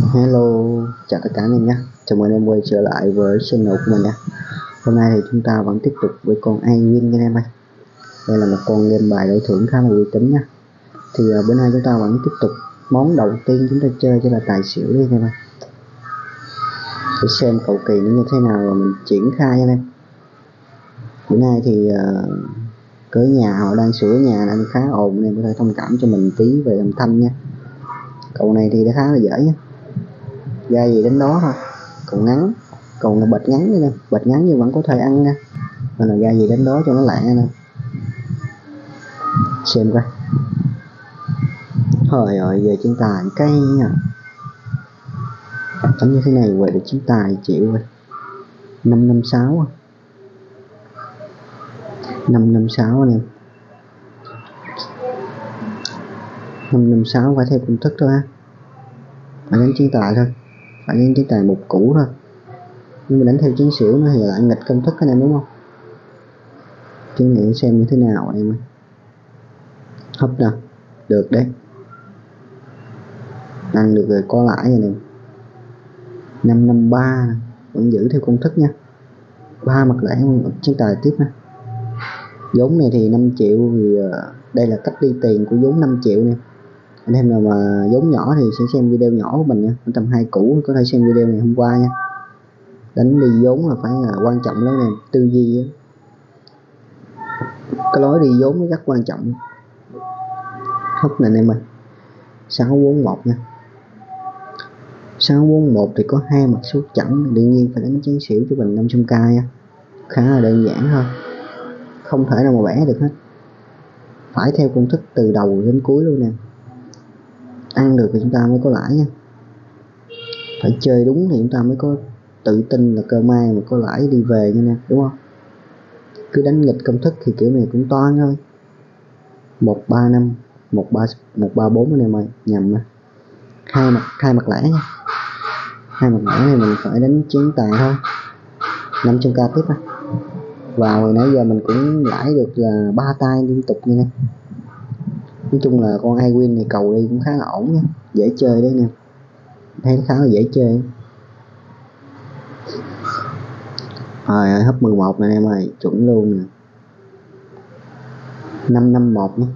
Hello, chào tất cả anh em nhé. Chào mừng anh em quay trở lại với channel của mình nha. Hôm nay thì chúng ta vẫn tiếp tục với con iWin anh em ơi. Đây là một con game bài đổi thưởng khá là uy tín nha. Thì bữa nay chúng ta vẫn tiếp tục món đầu tiên chúng ta chơi cho là tài xỉu đi anh em ơi. Để xem cầu kỳ nó như thế nào rồi mình triển khai anh em. Bữa nay thì cửa nhà họ đang sửa nhà nên khá ồn nên có thể thông cảm cho mình tí về âm thanh nha. Cầu này thì đã khá là dễ nhé. Ra gì đến đó thôi. Cầu ngắn, cầu là bệt ngắn nha, bệt ngắn nhưng vẫn có thể ăn nha, nên là ra gì đến đó cho nó lẹ nè. Xem coi. Trời ơi, về chiến tài cái nha, đánh như thế này về được chiến tài chịu rồi. 556 556 anh em. 556 phải theo công thức thôi ha, phải đánh chiến tài thôi, phải đánh chiến tài một củ thôi, nhưng mà đánh theo chiến xỉu nó thì lại nghịch công thức anh em đúng không? Chứng nghiệm xem như thế nào anh em ơi. Hấp nè, được đấy, ăn được rồi, có lãi anh em. 553 vẫn giữ theo công thức nha, 3 mặt lẻ chiến tài tiếp nè. Vốn này thì 5 triệu thì đây là cách đi tiền của vốn 5 triệu nè. Anh em nào mà vốn nhỏ thì sẽ xem video nhỏ của mình nha, tầm 2 củ có thể xem video này hôm qua nha. Đánh đi vốn là phải quan trọng lắm nè, tư duy á, cái lối đi vốn nó rất quan trọng. Hấp nè anh em ơi, 641 nha. 641 thì có 2 mặt số chẵn, đương nhiên phải đánh chén xỉu cho mình 500k nha. Khá là đơn giản thôi, không thể nào mà vẽ được hết, phải theo công thức từ đầu đến cuối luôn nè. Ăn được thì chúng ta mới có lãi nha, phải chơi đúng thì chúng ta mới có tự tin là cơ may mà có lãi đi về nha nè, đúng không? Cứ đánh nghịch công thức thì kiểu này cũng toan thôi. 135 134 anh em ơi, nhầm á. Hai mặt lẻ nha, hai mặt lẻ này mình phải đánh chiến tài thôi. 500k tiếp á. Vào rồi nãy giờ mình cũng lãi được là 3 tay liên tục như này. Nói chung là con iWin này cầu đi cũng khá là ổn nha, dễ chơi đấy nè, thấy khá là dễ chơi. Rồi hấp 11 nè em ơi, chuẩn luôn nè. 551 nhé,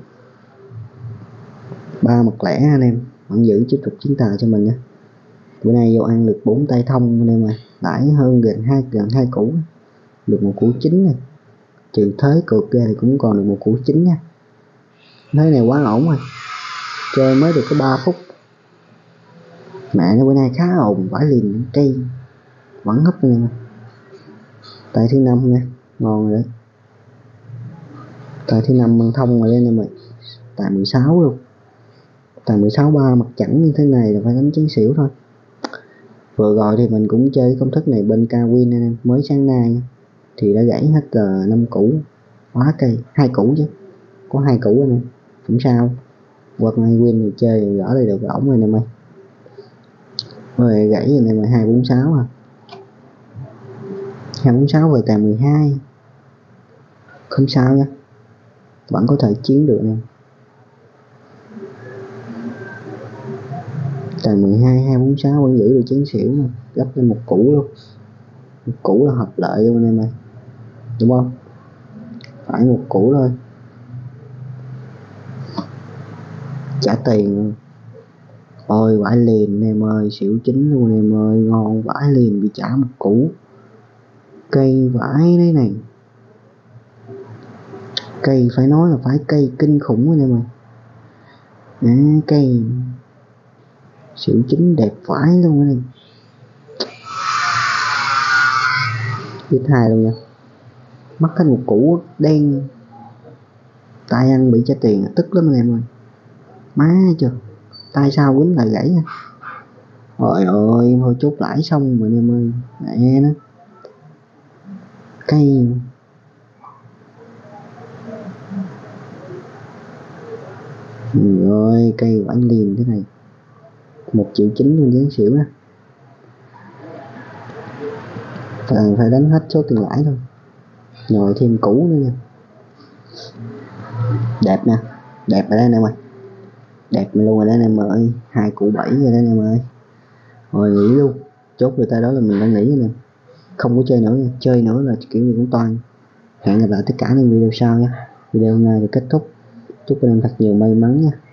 3 mặt lẻ anh em, vẫn giữ tiếp tục chiến tài cho mình nha. Bữa nay vô ăn được 4 tay thông anh em ơi, lãi hơn gần hai củ, được một củ chính này, trừ thế cược ra thì cũng còn được một củ chính nha. Thế này quá ổn rồi, chơi mới được có 3 phút. Mẹ nó bữa nay khá ồn, vãi liền cây vẫn hấp nè. Tay thứ 5 nè, ngon rồi đấy. Tay thứ 5 bằng thông rồi đây nè mày. Tài 16 luôn, tài 16 3 mặt chẵn như thế này là phải đánh chiến xỉu thôi. Vừa rồi thì mình cũng chơi công thức này bên iWin anh em, mới sáng nay thì đã gãy hết 5 củ, hóa cây 2 củ chứ, có 2 củ anh em, cũng sao. Qua iWin thì chơi gỡ đây được ổn rồi nè mày. Rồi gãy rồi này mà 246 à, 246 về tài 12, không sao nha, vẫn có thể chiến được nè. Tài 12 246 vẫn giữ được chiến xỉu nè, gấp lên một củ luôn, một củ là hợp lợi luôn anh em ơi, đúng không? Phải một củ thôi, trả tiền luôn. Ôi vãi liền em ơi, xỉu chính luôn em ơi, ngon vãi liền, bị trả một củ. Cây vãi đấy này, cây phải nói là phải cây kinh khủng anh em ơi. Cây xỉu chính đẹp vãi luôn anh em. Tiếp 2 luôn nha, mất hết một củ đen, tay ăn bị trả tiền tức lắm anh em ơi. Má chưa, tay sao quýnh lại gãy nha. Trời ơi, thôi chốt lãi xong rồi anh em ơi, mẹ nó. Cây rồi, cây của anh liền thế này, 1,9 triệu luôn dán xỉu nè. Phải đánh hết số tiền lãi thôi, nhồi thêm củ nữa nha. Đẹp nè, đẹp rồi đó anh em ơi, đẹp luôn rồi đó anh em ơi, 2 củ 7 rồi đó anh em ơi. Rồi nghỉ luôn, chốt người ta đó là mình đang nghỉ nè, không có chơi nữa nha. Chơi nữa là kiểu gì cũng toan. Hẹn gặp lại tất cả những video sau nhé. Video hôm nay thì kết thúc, chúc anh em thật nhiều may mắn nha.